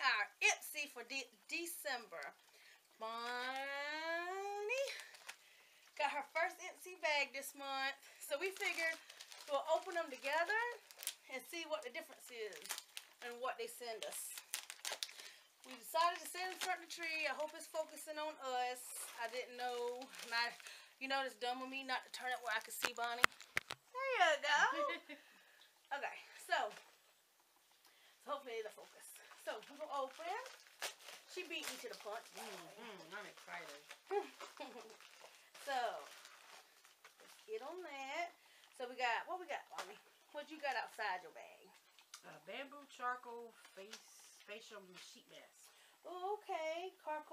our Ipsy for December. Bonnie got her first Ipsy bag this month, so we figured we'll open them together and see what the difference is and what they send us. We decided to sit in front of the tree. I hope it's focusing on us. I didn't know. You know, it's dumb of me not to turn it where I can see Bonnie. There you go. Okay, so hopefully it'll focus. So we'll open. She beat me to the punch. I'm excited. So let's get on that. So we got, what we got, Bonnie? What you got outside your bag? Bamboo charcoal facial sheet mask. Oh, okay.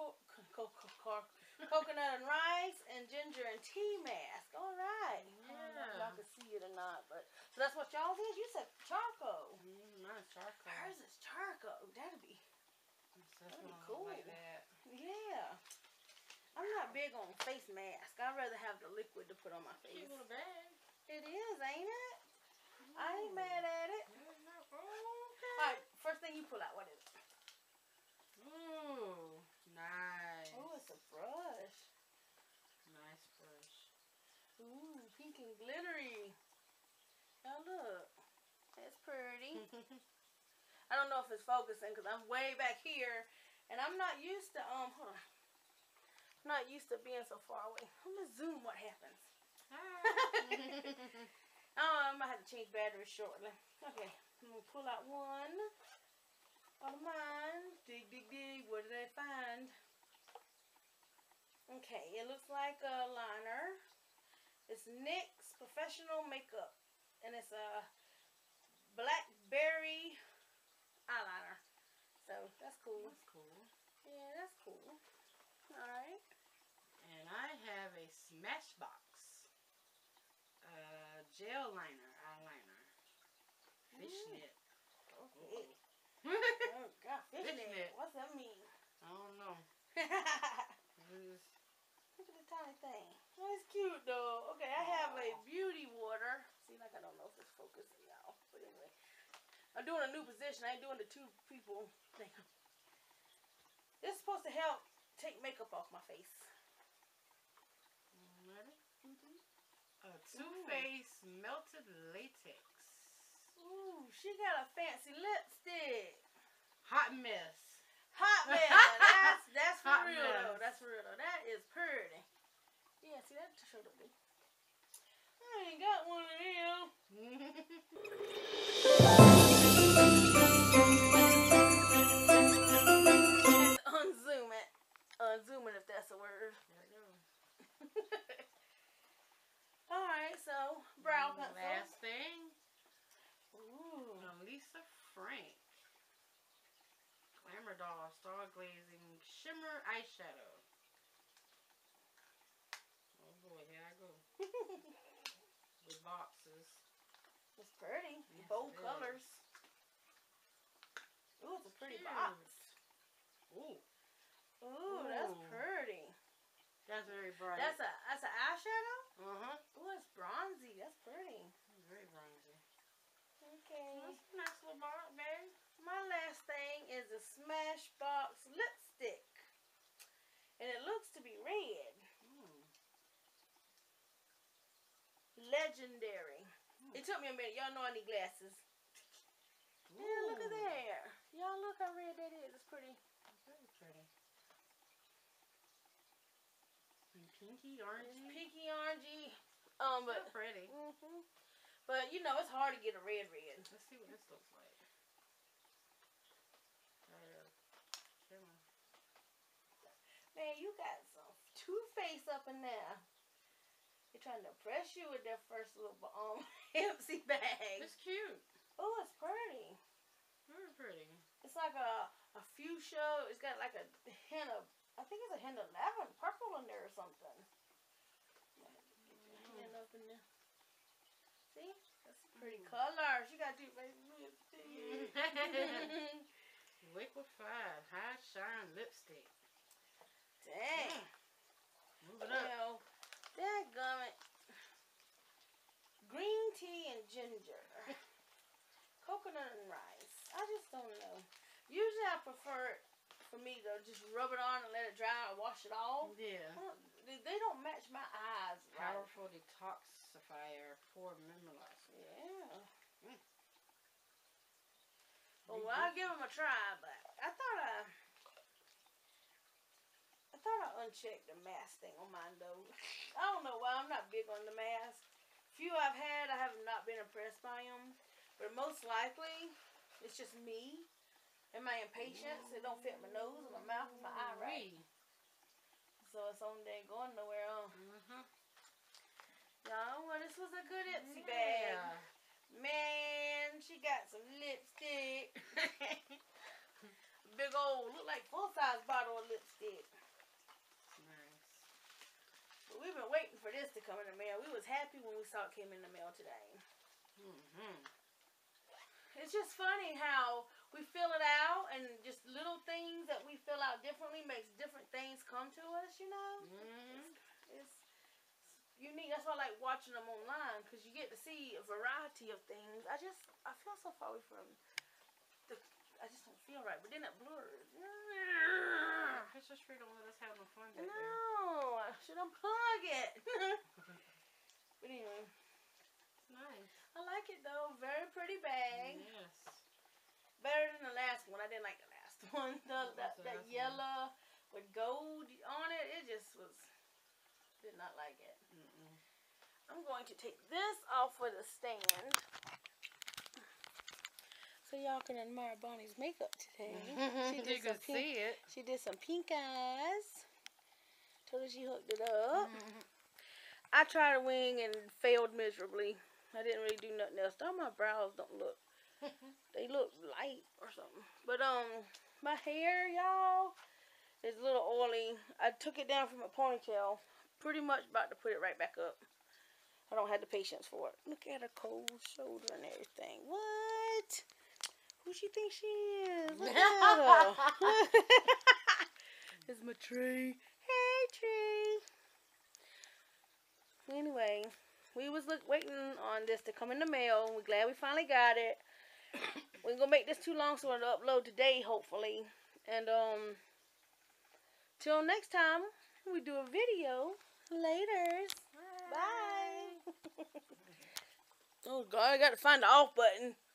Coconut and rice and ginger and tea mask. All right. Yeah. I don't know if y'all can see it or not, but so that's what y'all did. You said charcoal. Mine's charcoal. Hers is charcoal. That'd be cool. Like that. Yeah. I'm not big on face mask. I'd rather have the liquid to put on my face. Cute little bag. It is, ain't it? I ain't mad at it. Okay. Alright, first thing you pull out, what is it? Ooh, nice. Oh, it's a brush. Nice brush. Ooh, pink and glittery. Now look. That's pretty. I don't know if it's focusing because I'm way back here and I'm not used to, hold on. I'm not used to being so far away. I'm gonna zoom what happens. I might have to change batteries shortly. Okay, I'm gonna pull out one out of mine. Dig, dig, dig. What did I find? Okay, it looks like a liner. It's NYX Professional Makeup, and it's a blackberry eyeliner. So that's cool. That's cool. Yeah, that's cool. All right. And I have a Smashbox gel liner, eyeliner. Fishnet. Okay. Oh, God, fishnet. What's that mean? I don't know. Look at the tiny thing. Oh, it's cute, though. Okay, I have a beauty water. See, like I don't know if it's focusing, y'all. But anyway. I'm doing a new position. I ain't doing the two people thing. This is supposed to help take makeup off my face. Ready? Too Faced Melted Latex. Ooh, she got a fancy lipstick. Hot Mess. Hot Mess. That's for Hot real, Mess. though. That's for real, though. That is pretty. Yeah, see, that showed up there. I ain't got one of them. Unzoom it. Unzoom it if that's a word. There we go. Alright, so brow pencil. Last thing. Ooh. Lisa Frank. Glamour Doll Star Glazing Shimmer Eyeshadow. Oh boy, here I go. With boxes. It's pretty. Yes, Bold it colors. is. Ooh, it's a pretty Cute. box. Ooh. Ooh, that's pretty. That's very bright. That's an eyeshadow? Uh-huh. Ooh, it's bronzy. That's pretty. Very bronzy. Okay. That's a nice little box, babe. My last thing is a Smashbox lipstick. And it looks to be red. Legendary. It took me a minute. Y'all know I need glasses. Yeah, look at there. Y'all look how red that is. It's pretty. Very pretty. And pinky, orangey. It's pinky orangey. But So pretty. But you know, it's hard to get a red. Let's see what this looks like. Man, you got some Too Faced up in there. They're trying to impress you with their first little empty bag. It's cute. Oh, it's pretty. Very pretty. It's like a fuchsia. It's got like a hint of, I think it's a hint of lavender, purple in there or something. Get your hand up in there. See? That's pretty colors. You got to do baby lipstick. Liquefied High Shine Lipstick. Dang. Move it up. Well, dadgummit. Green tea and ginger. Coconut and rice. I just don't know. Usually I prefer it for me to just rub it on and let it dry or wash it off. Yeah. They don't match my eyes. Right? Powerful detoxifier for mineralizer. Yeah. Well, I'll give them a try, but I thought I unchecked the mask thing on mine though. I don't know why. I'm not big on the mask. Few I've had, I have not been impressed by them. But most likely, it's just me and my impatience. It don't fit my nose, my mouth, my eye right. So it's on there going nowhere on. Y'all, well, this was a good Ipsy bag. Man, she got some lipstick. Big old, look like full-size bottle of lipstick. Nice. But we've been waiting for this to come in the mail. We was happy when we saw it came in the mail today. It's just funny how we fill it out and just little things that we fill out differently makes different things come to us, you know? It's unique. That's why I like watching them online, because you get to see a variety of things. I feel so far away from I just don't feel right, but then it blurs. Christmas tree don't let us have no fun back there. No, I should unplug it. But anyway. It's nice. I like it though. Very pretty bag. Yes. Better than the last one. I didn't like the last one. That yellow with gold on it. It just was. Did not like it. I'm going to take this off of the stand so y'all can admire Bonnie's makeup today. You can see it. She did some pink eyes. Told her she hooked it up. I tried a wing and failed miserably. I didn't really do nothing else. All my brows don't look. They look light or something. But my hair, y'all, is a little oily. I took it down from a ponytail. Pretty much about to put it right back up. I don't have the patience for it. Look at her cold shoulder and everything. What? Who she think she is? Look at her. It's my tree. Hey, tree. Anyway, we was waiting on this to come in the mail. We're glad we finally got it. We're going to make this too long so it'll upload today, hopefully. And, till next time, we do a video. Laters. Bye. Oh, God, I got to find the off button.